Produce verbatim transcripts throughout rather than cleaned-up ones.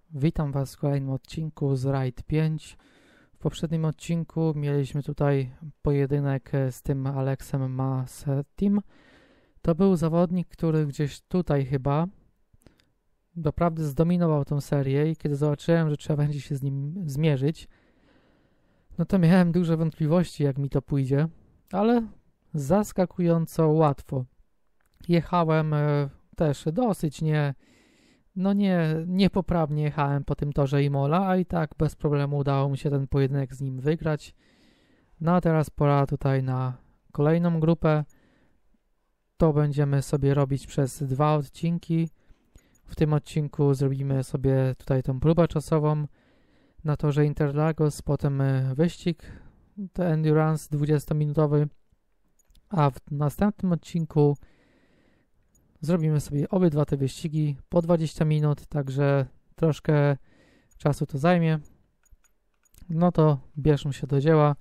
Witam Was w kolejnym odcinku z Raid pięć. W poprzednim odcinku mieliśmy tutaj pojedynek z tym Alexem Massetim. To był zawodnik, który gdzieś tutaj chyba doprawdy zdominował tą serię i kiedy zobaczyłem, że trzeba będzie się z nim zmierzyć, no to miałem duże wątpliwości, jak mi to pójdzie, ale zaskakująco łatwo. Jechałem e, też dosyć nie... No nie, niepoprawnie jechałem po tym torze Imola, a i tak bez problemu udało mi się ten pojedynek z nim wygrać. No a teraz pora tutaj na kolejną grupę. To będziemy sobie robić przez dwa odcinki. W tym odcinku zrobimy sobie tutaj tą próbę czasową na torze Interlagos, potem wyścig, to endurance dwudziestominutowy, a w następnym odcinku zrobimy sobie obydwa te wyścigi po dwadzieścia minut, także troszkę czasu to zajmie. No to bierzmy się do dzieła.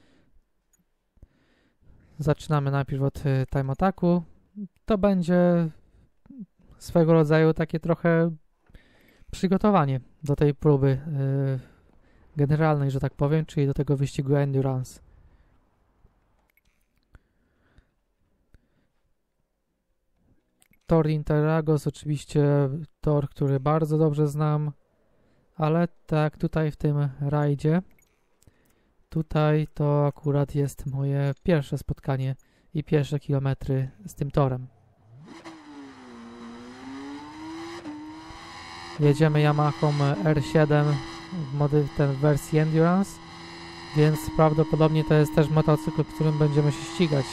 Zaczynamy najpierw od time attacku. To będzie swego rodzaju takie trochę przygotowanie do tej próby yy, generalnej, że tak powiem, czyli do tego wyścigu endurance. Tor Interlagos oczywiście tor, który bardzo dobrze znam, ale tak tutaj w tym rajdzie, tutaj to akurat jest moje pierwsze spotkanie i pierwsze kilometry z tym torem. Jedziemy Yamahą R siedem w, mody, ten w wersji Endurance, więc prawdopodobnie to jest też motocykl, którym będziemy się ścigać.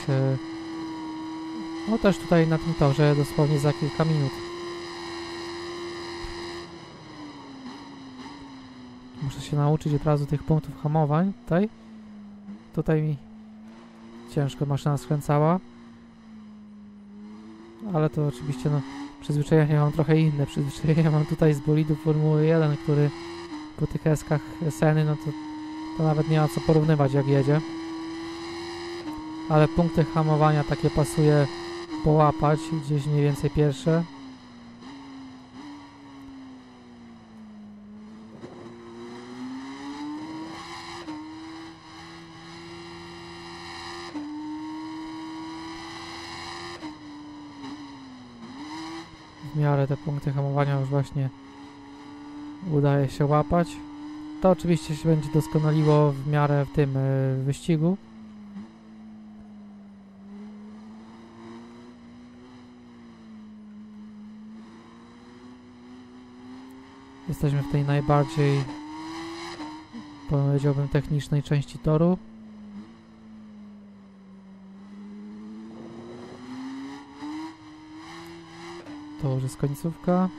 No też tutaj na tym torze dosłownie za kilka minut. Muszę się nauczyć od razu tych punktów hamowań. Tutaj, tutaj mi ciężko maszyna skręcała. Ale to oczywiście no, przyzwyczajenia mam trochę inne. Przyzwyczajenia mam tutaj z bolidu Formuły jeden, który po tych eskach Seny, no to, to nawet nie ma co porównywać, jak jedzie. Ale punkty hamowania takie pasuje połapać, gdzieś mniej więcej pierwsze. W miarę te punkty hamowania już właśnie udaje się łapać. To oczywiście się będzie doskonaliło w miarę w tym y, wyścigu. Jesteśmy w tej najbardziej, powiedziałbym, technicznej części toru. To już jest końcówka.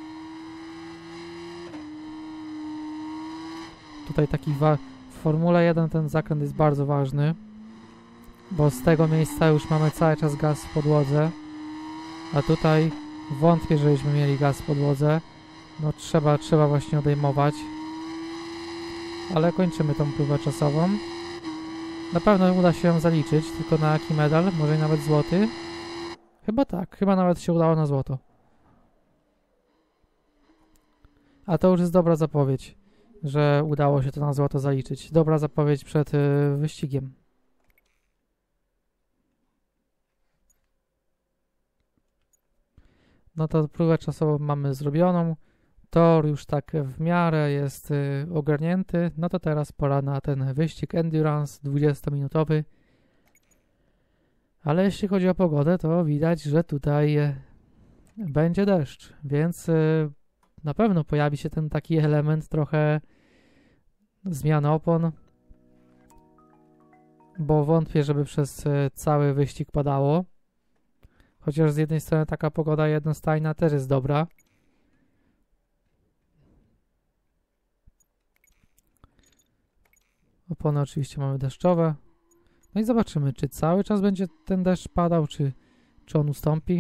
Tutaj taki w Formule jeden ten zakręt jest bardzo ważny, bo z tego miejsca już mamy cały czas gaz w podłodze, a tutaj wątpię, żebyśmy mieli gaz w podłodze. No trzeba, trzeba właśnie odejmować. Ale kończymy tą próbę czasową. Na pewno uda się ją zaliczyć, tylko na jaki medal? Może nawet złoty? Chyba tak, chyba nawet się udało na złoto. A to już jest dobra zapowiedź, że udało się to na złoto zaliczyć. Dobra zapowiedź przed y, wyścigiem. No to próbę czasową mamy zrobioną. Tor już tak w miarę jest y, ogarnięty, no to teraz pora na ten wyścig endurance dwudziestominutowy. Ale jeśli chodzi o pogodę, to widać, że tutaj y, będzie deszcz, więc y, na pewno pojawi się ten taki element trochę zmiany opon, bo wątpię, żeby przez y, cały wyścig padało. Chociaż z jednej strony taka pogoda jednostajna też jest dobra. Opony oczywiście mamy deszczowe. No i zobaczymy, czy cały czas będzie ten deszcz padał, czy, czy on ustąpi.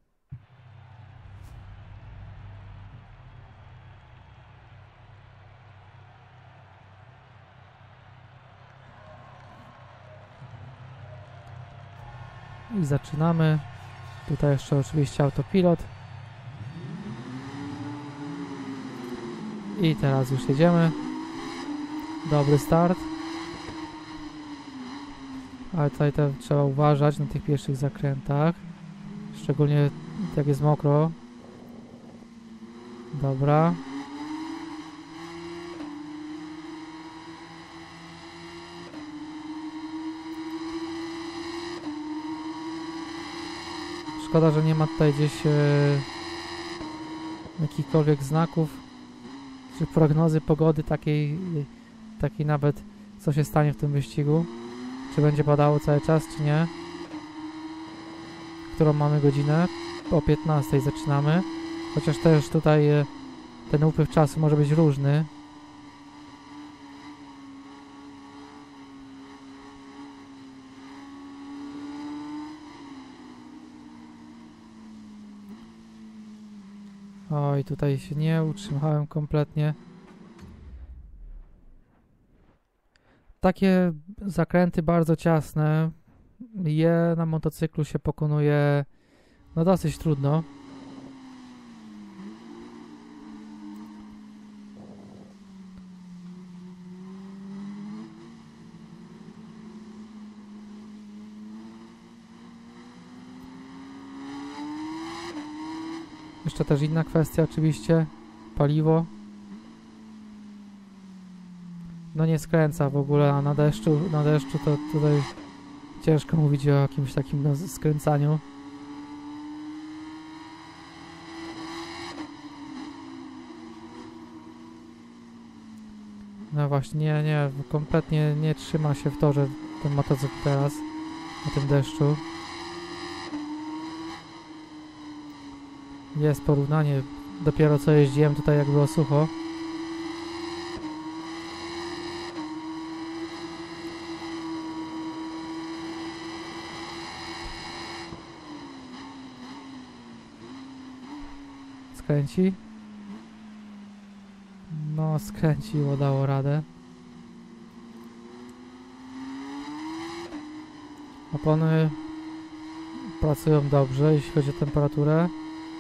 I zaczynamy. Tutaj jeszcze oczywiście autopilot. I teraz już jedziemy. Dobry start. Ale tutaj to trzeba uważać na tych pierwszych zakrętach. Szczególnie jak jest mokro. Dobra. Szkoda, że nie ma tutaj gdzieś e, jakichkolwiek znaków czy prognozy pogody takiej, takiej nawet co się stanie w tym wyścigu. Czy będzie padało cały czas, czy nie. Którą mamy godzinę? O piętnastej zaczynamy. Chociaż też tutaj e, ten upływ czasu może być różny. Oj, tutaj się nie utrzymałem kompletnie. Takie zakręty bardzo ciasne, je na motocyklu się pokonuje no dosyć trudno. Jeszcze też inna kwestia oczywiście, paliwo. No nie skręca w ogóle, a na deszczu, na deszczu to tutaj ciężko mówić o jakimś takim no, skręcaniu. No właśnie, nie, nie, kompletnie nie trzyma się w torze ten motocykl teraz, na tym deszczu. Jest porównanie, dopiero co jeździłem tutaj jak było sucho. Skręci? No skręciło, dało radę. Opony pracują dobrze, jeśli chodzi o temperaturę.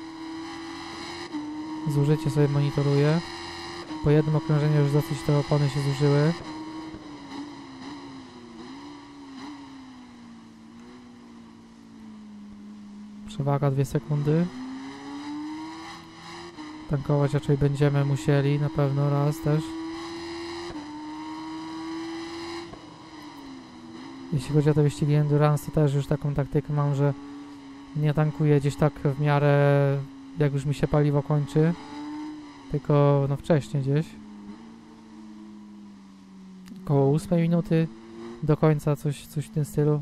Zużycie sobie monitoruję. Po jednym okrążeniu już dosyć te opony się zużyły. Przewaga dwie sekundy. Tankować raczej będziemy musieli, na pewno raz też. Jeśli chodzi o te wyścigi endurance, to też już taką taktykę mam, że nie tankuję gdzieś tak w miarę jak już mi się paliwo kończy, tylko no wcześniej gdzieś. Około ósmej minuty do końca, coś, coś w tym stylu.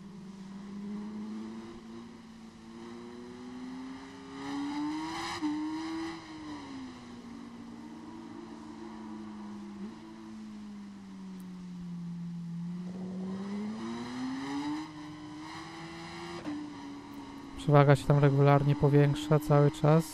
Przewaga się tam regularnie powiększa cały czas.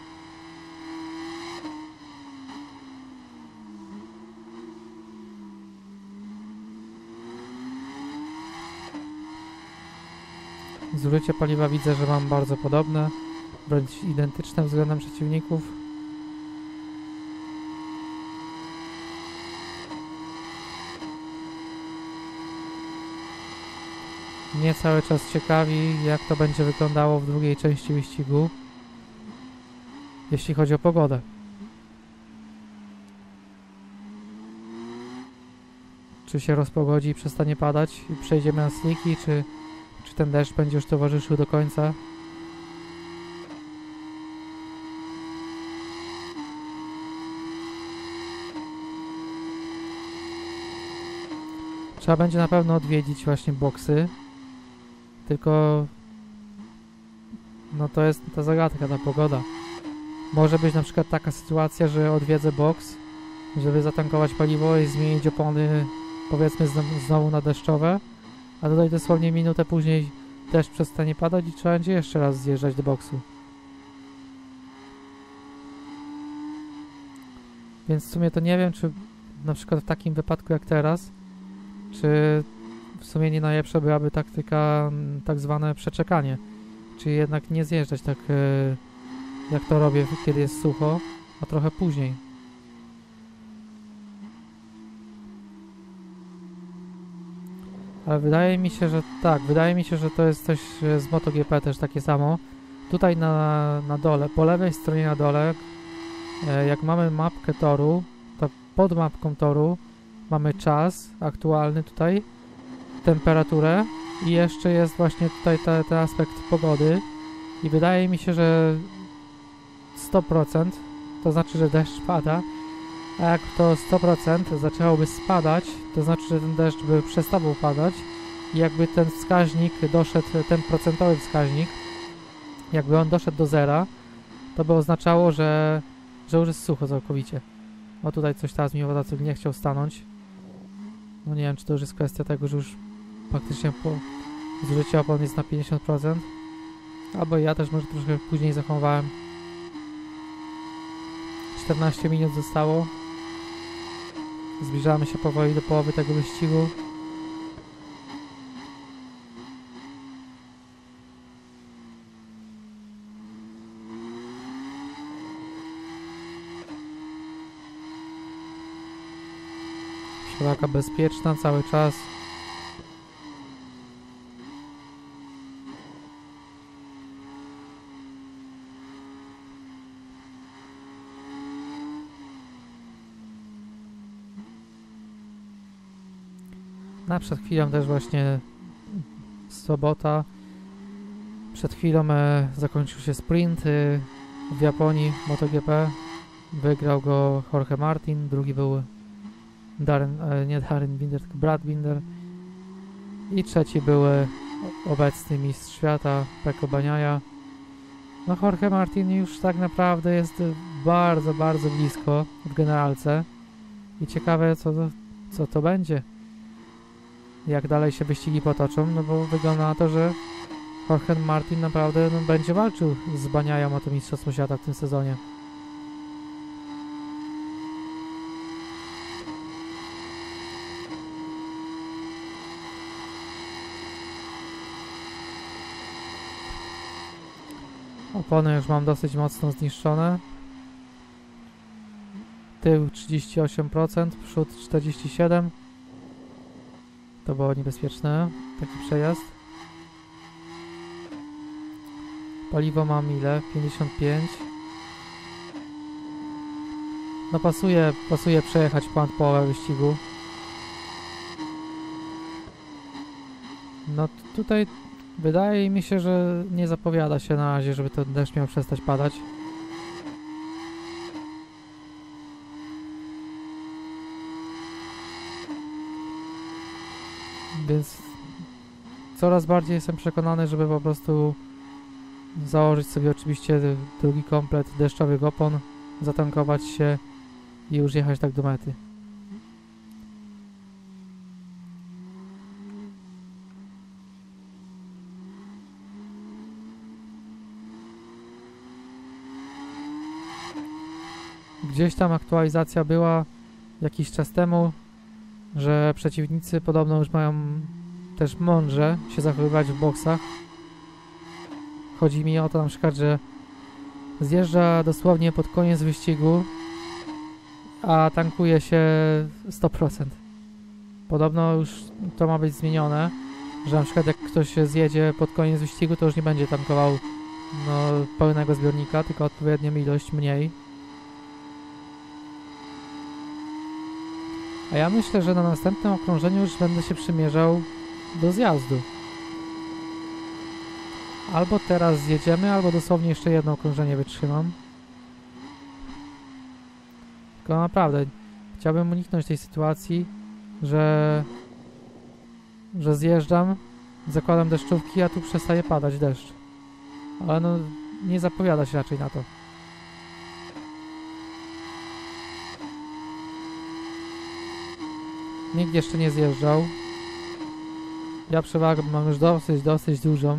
Zużycie paliwa widzę, że mam bardzo podobne, wręcz identyczne względem przeciwników. Mnie cały czas ciekawi, jak to będzie wyglądało w drugiej części wyścigu, jeśli chodzi o pogodę. Czy się rozpogodzi i przestanie padać i przejdziemy na sliki, czy, czy ten deszcz będzie już towarzyszył do końca? Trzeba będzie na pewno odwiedzić właśnie boksy. Tylko no to jest ta zagadka, ta pogoda. Może być na przykład taka sytuacja, że odwiedzę boks, żeby zatankować paliwo i zmienić opony, powiedzmy znowu na deszczowe, a tutaj dosłownie minutę później deszcz przestanie padać i trzeba będzie jeszcze raz zjeżdżać do boksu. Więc w sumie to nie wiem, czy na przykład w takim wypadku jak teraz, czy w sumie nie najlepsza byłaby taktyka tak zwane przeczekanie, czyli jednak nie zjeżdżać tak jak to robię, kiedy jest sucho, a trochę później. Ale wydaje mi się, że tak, wydaje mi się, że to jest coś z MotoGP też takie samo. Tutaj na, na dole, po lewej stronie na dole, e, jak mamy mapkę toru, to pod mapką toru mamy czas aktualny tutaj, temperaturę i jeszcze jest właśnie tutaj te, ten aspekt pogody i wydaje mi się, że sto procent to znaczy, że deszcz pada, a jak to sto procent zaczęłoby spadać, to znaczy, że ten deszcz by przestawał padać i jakby ten wskaźnik doszedł, ten procentowy wskaźnik, jakby on doszedł do zera, to by oznaczało, że, że już jest sucho całkowicie. O, tutaj coś teraz mi motocykl nie chciał stanąć. No nie wiem, czy to już jest kwestia tego, że już praktycznie po zużyciu opon jest na pięćdziesiąt procent. Albo ja też może troszkę później zachowałem. czternaście minut zostało. Zbliżamy się powoli do połowy tego wyścigu. Przewaga bezpieczna cały czas. Na przed chwilą też właśnie sobota. Przed chwilą e, zakończył się sprint e, w Japonii MotoGP. Wygrał go Jorge Martin, drugi był Darren, e, nie Darren Binder, tylko Brad Binder. I trzeci był e, obecny mistrz świata Pecco Bagnaia. No Jorge Martin już tak naprawdę jest bardzo, bardzo blisko w generalce. I ciekawe co to, co to będzie. Jak dalej się wyścigi potoczą, no bo wygląda na to, że Jorge Martin naprawdę no, będzie walczył z Bagnaia o to mistrzostwo świata w tym sezonie. Opony już mam dosyć mocno zniszczone. Tył trzydzieści osiem procent, przód czterdzieści siedem procent. To było niebezpieczne, taki przejazd. Paliwo mam ile? pięćdziesiąt pięć. No pasuje, pasuje przejechać ponad połowę wyścigu. No tutaj wydaje mi się, że nie zapowiada się na razie, żeby ten deszcz miał przestać padać. Więc coraz bardziej jestem przekonany, żeby po prostu założyć sobie oczywiście drugi komplet deszczowych opon, zatankować się i już jechać tak do mety. Gdzieś tam aktualizacja była jakiś czas temu, że przeciwnicy podobno już mają też mądrze się zachowywać w boksach. Chodzi mi o to na przykład, że zjeżdża dosłownie pod koniec wyścigu, a tankuje się sto procent. Podobno już to ma być zmienione, że na przykład jak ktoś zjedzie pod koniec wyścigu, to już nie będzie tankował no, pełnego zbiornika, tylko odpowiednią ilość mniej. A ja myślę, że na następnym okrążeniu już będę się przymierzał do zjazdu. Albo teraz zjedziemy, albo dosłownie jeszcze jedno okrążenie wytrzymam. Tylko naprawdę chciałbym uniknąć tej sytuacji, że, że zjeżdżam, zakładam deszczówki, a tu przestaje padać deszcz. Ale no nie zapowiada się raczej na to. Nikt jeszcze nie zjeżdżał. Ja przewagę mam już dosyć, dosyć dużą.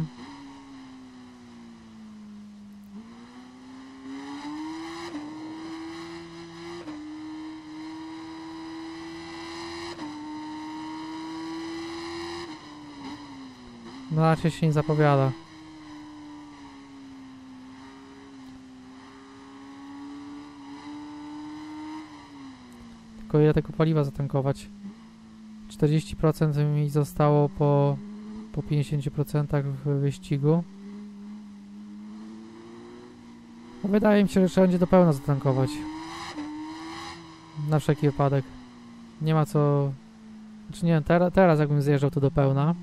No raczej się nie zapowiada. Tylko ile tego paliwa zatankować? czterdzieści procent mi zostało po, po pięćdziesięciu procentach w wyścigu. No, wydaje mi się, że trzeba będzie do pełna zatankować. Na wszelki wypadek. Nie ma co... Znaczy nie wiem, teraz, teraz jakbym zjeżdżał to do pełna.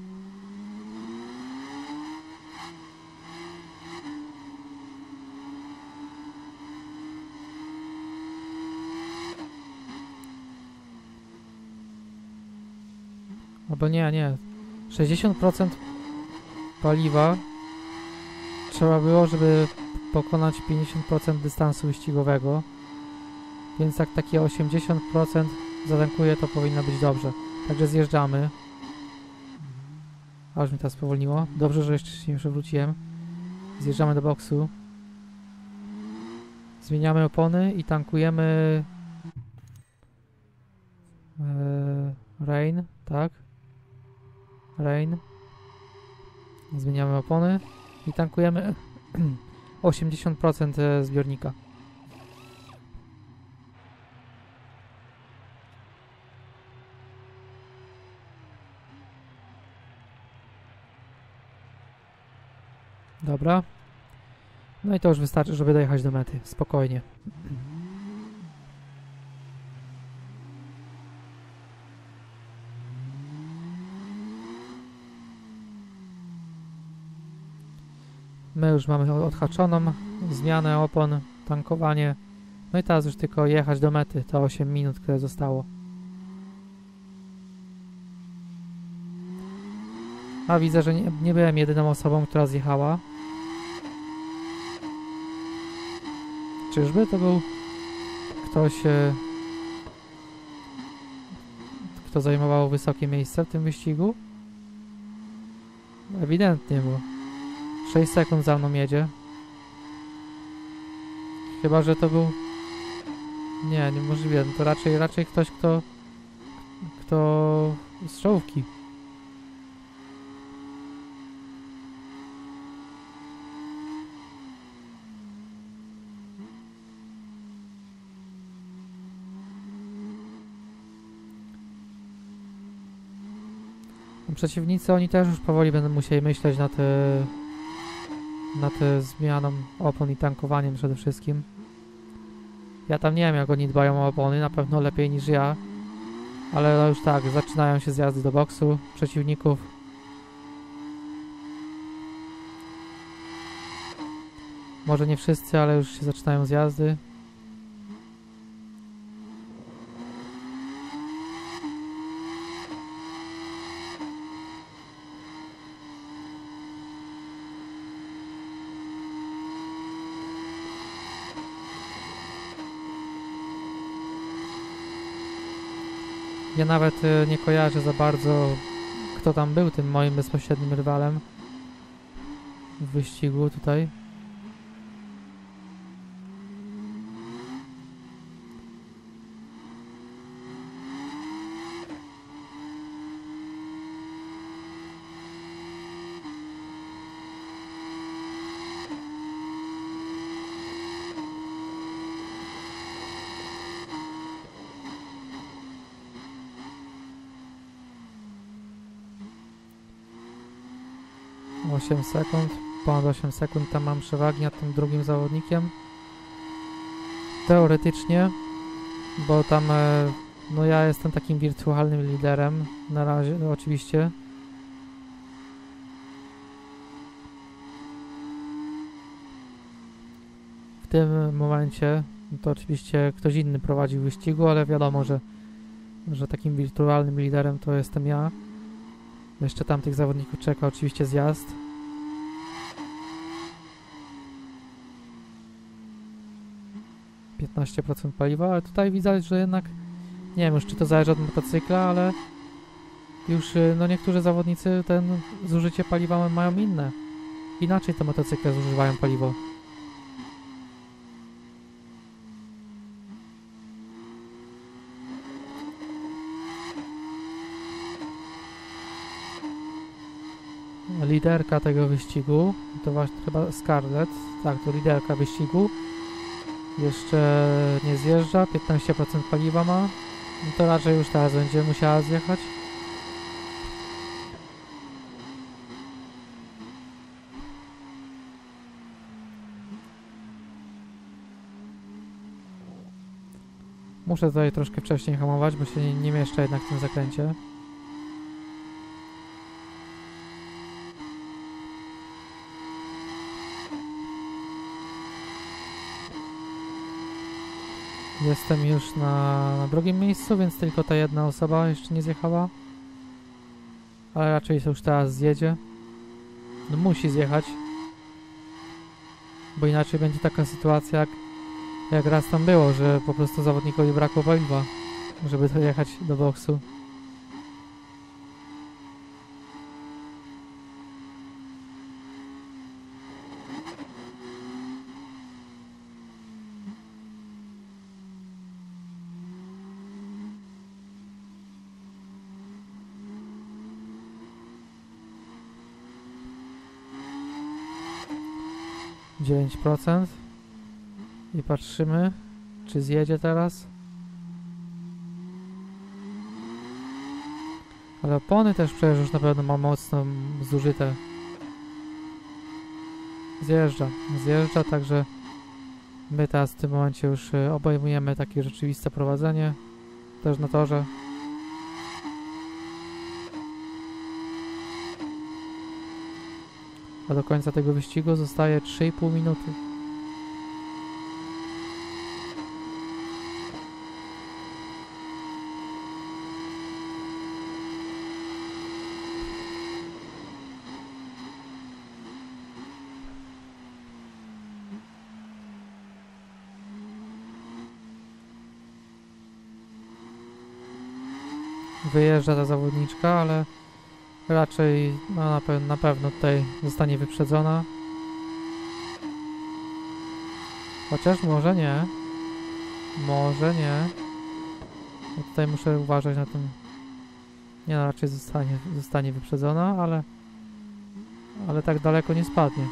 Albo nie, nie. sześćdziesiąt procent paliwa trzeba było, żeby pokonać pięćdziesiąt procent dystansu wyścigowego. Więc jak takie osiemdziesiąt procent zatankuje, to powinno być dobrze. Także zjeżdżamy. Aż mi teraz spowolniło. Dobrze, że jeszcze się nie przewróciłem. Zjeżdżamy do boksu. Zmieniamy opony i tankujemy e, Rain, tak? Rain. Zmieniamy opony i tankujemy osiemdziesiąt procent zbiornika. Dobra. No i to już wystarczy, żeby dojechać do mety. Spokojnie. My już mamy odhaczoną zmianę opon, tankowanie. No i teraz już tylko jechać do mety. To osiem minut, które zostało. A widzę, że nie, nie byłem jedyną osobą, która zjechała. Czyżby to był ktoś, e, kto zajmował wysokie miejsce w tym wyścigu? Ewidentnie, bo sześć sekund za mną jedzie. Chyba że to był... Nie, niemożliwe. To raczej, raczej ktoś, kto... Kto... z czołówki. Przeciwnicy, oni też już powoli będą musieli myśleć nad, nad zmianą opon i tankowaniem przede wszystkim. Ja tam nie wiem, jak oni dbają o opony, na pewno lepiej niż ja. Ale już tak, zaczynają się zjazdy do boksu przeciwników. Może nie wszyscy, ale już się zaczynają zjazdy. Ja nawet y, nie kojarzę za bardzo, kto tam był tym moim bezpośrednim rywalem w wyścigu tutaj. osiem sekund, ponad osiem sekund tam mam przewagi nad tym drugim zawodnikiem. Teoretycznie, bo tam e, no ja jestem takim wirtualnym liderem na razie, no oczywiście. W tym momencie to oczywiście ktoś inny prowadzi w wyścigu, ale wiadomo, że, że takim wirtualnym liderem to jestem ja. Jeszcze tam tych zawodników czeka oczywiście zjazd. piętnaście procent paliwa, ale tutaj widać, że jednak nie wiem już, czy to zależy od motocykla, ale już no niektórzy zawodnicy ten zużycie paliwa mają inne. Inaczej te motocykle zużywają paliwo. Liderka tego wyścigu, to właśnie chyba Scarlett, tak, to liderka wyścigu. Jeszcze nie zjeżdża, piętnaście procent paliwa ma. No to raczej już teraz będzie musiała zjechać. Muszę tutaj troszkę wcześniej hamować, bo się nie, nie mieszczę jednak w tym zakręcie. Jestem już na, na drugim miejscu, więc tylko ta jedna osoba jeszcze nie zjechała. Ale raczej już teraz zjedzie. No musi zjechać. Bo inaczej będzie taka sytuacja, jak, jak raz tam było, że po prostu zawodnikowi brakło paliwa, żeby dojechać do boksu. dziewięć procent i patrzymy, czy zjedzie teraz. Ale opony też przecież już na pewno ma mocno zużyte. Zjeżdża, zjeżdża, także my teraz w tym momencie już obejmujemy takie rzeczywiste prowadzenie też na torze. A do końca tego wyścigu zostaje trzy i pół minuty. Wyjeżdża ta zawodniczka, ale raczej no, na, pe na pewno tutaj zostanie wyprzedzona. Chociaż może nie. Może nie. No tutaj muszę uważać na tym. Nie no, raczej zostanie, zostanie wyprzedzona, ale ale tak daleko nie spadnie.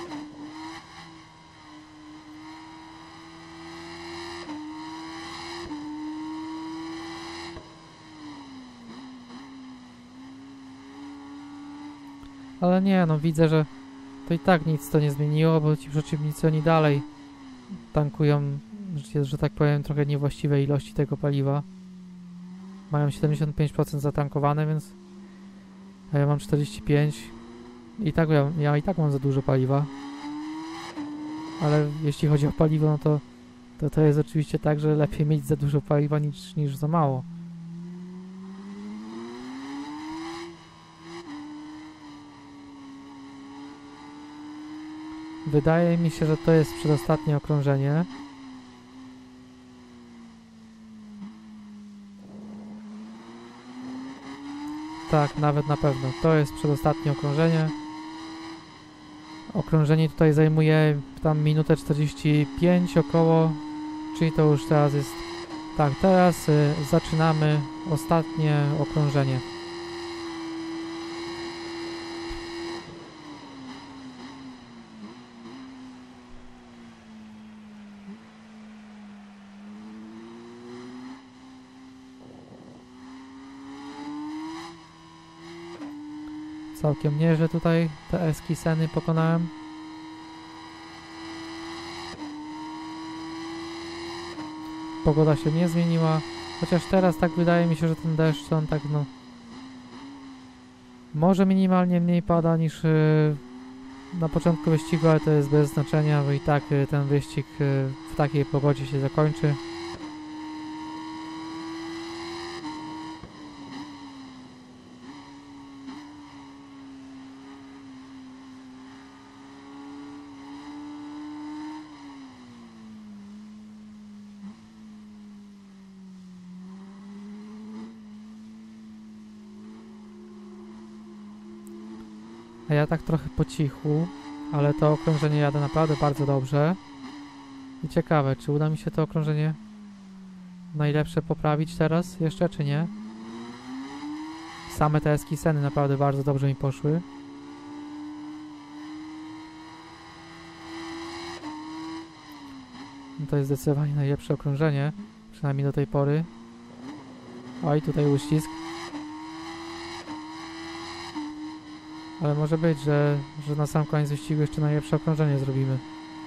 Ale nie, no widzę, że to i tak nic to nie zmieniło, bo ci przeciwnicy oni dalej tankują, że, że tak powiem, trochę niewłaściwe ilości tego paliwa. Mają siedemdziesiąt pięć procent zatankowane, więc a ja mam czterdzieści pięć procent i tak ja, ja i tak mam za dużo paliwa. Ale jeśli chodzi o paliwo, no to, to to jest oczywiście tak, że lepiej mieć za dużo paliwa niż, niż za mało. Wydaje mi się, że to jest przedostatnie okrążenie. Tak, nawet na pewno. To jest przedostatnie okrążenie. Okrążenie tutaj zajmuje tam minutę czterdzieści pięć około, czyli to już teraz jest... Tak, teraz y, zaczynamy ostatnie okrążenie. Całkiem nieźle tutaj te eskiseny pokonałem. Pogoda się nie zmieniła, chociaż teraz tak wydaje mi się, że ten deszcz on tak no może minimalnie mniej pada niż yy, na początku wyścigu, ale to jest bez znaczenia, bo i tak yy, ten wyścig yy, w takiej pogodzie się zakończy. A ja tak trochę po cichu, ale to okrążenie jadę naprawdę bardzo dobrze. I ciekawe, czy uda mi się to okrążenie najlepsze poprawić teraz jeszcze, czy nie? Same te eskiseny naprawdę bardzo dobrze mi poszły. No to jest zdecydowanie najlepsze okrążenie, przynajmniej do tej pory. Oj, tutaj uścisk. Ale może być, że, że na sam koniec wyścigu jeszcze najlepsze okrążenie zrobimy.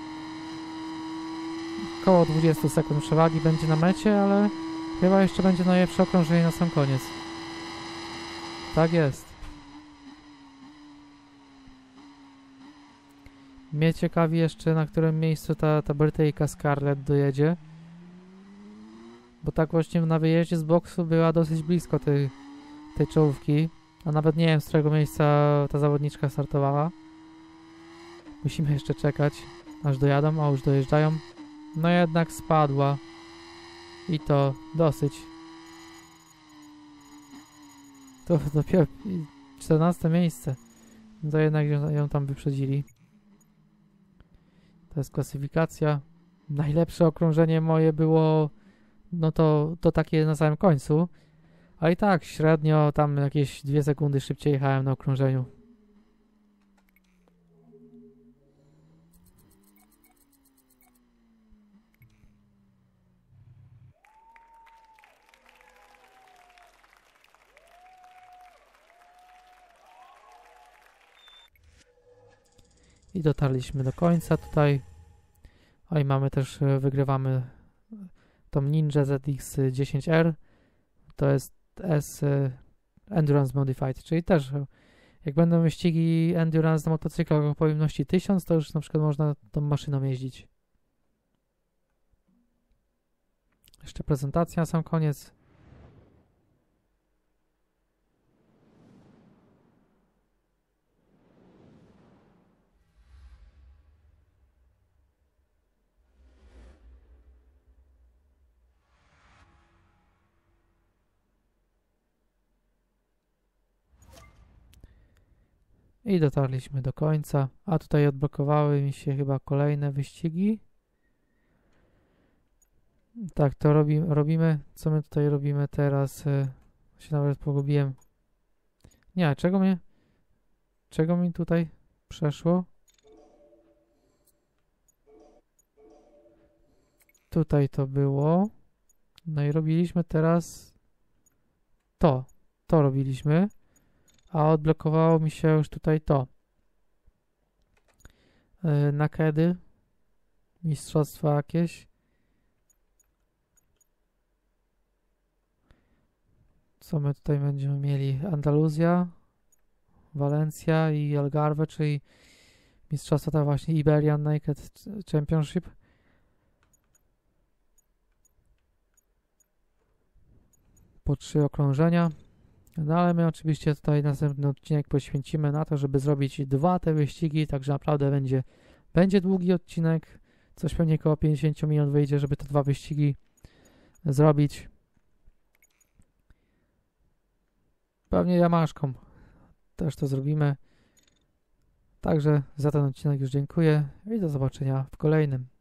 Koło dwudziestu sekund przewagi będzie na mecie, ale chyba jeszcze będzie najlepsze okrążenie na sam koniec. Tak jest. Mnie ciekawi jeszcze, na którym miejscu ta, ta Brytyjka Scarlett dojedzie. Bo tak właśnie na wyjeździe z boksu była dosyć blisko tej, tej czołówki. A nawet nie wiem, z którego miejsca ta zawodniczka startowała. Musimy jeszcze czekać, aż dojadą, a już dojeżdżają. No jednak spadła. I to dosyć. To dopiero czternaste miejsce. No to jednak ją, ją tam wyprzedzili. To jest klasyfikacja. Najlepsze okrążenie moje było, no to, to takie na samym końcu. A i tak średnio tam jakieś dwie sekundy szybciej jechałem na okrążeniu. I dotarliśmy do końca tutaj. O i mamy też, wygrywamy tą Ninja Z X dziesięć R. To jest S Endurance Modified, czyli też jak będą wyścigi Endurance na motocyklach o pojemności tysiąc, to już na przykład można tą maszyną jeździć. Jeszcze prezentacja na sam koniec. I dotarliśmy do końca. A tutaj odblokowały mi się chyba kolejne wyścigi. Tak, to robi, robimy. Co my tutaj robimy teraz? Y, się nawet pogubiłem. Nie, czego mnie... Czego mi tutaj przeszło? Tutaj to było. No i robiliśmy teraz to. To robiliśmy. A odblokowało mi się już tutaj to. Yy, nakedy. Mistrzostwa jakieś. Co my tutaj będziemy mieli? Andaluzja, Walencja i Algarve, czyli mistrzostwa to właśnie Iberian Naked Championship. Po trzy okrążenia. No ale my oczywiście tutaj następny odcinek poświęcimy na to, żeby zrobić dwa te wyścigi, także naprawdę będzie, będzie długi odcinek. Coś pewnie około pięćdziesiąt minut wyjdzie, żeby te dwa wyścigi zrobić. Pewnie Jamaszką też to zrobimy. Także za ten odcinek już dziękuję i do zobaczenia w kolejnym.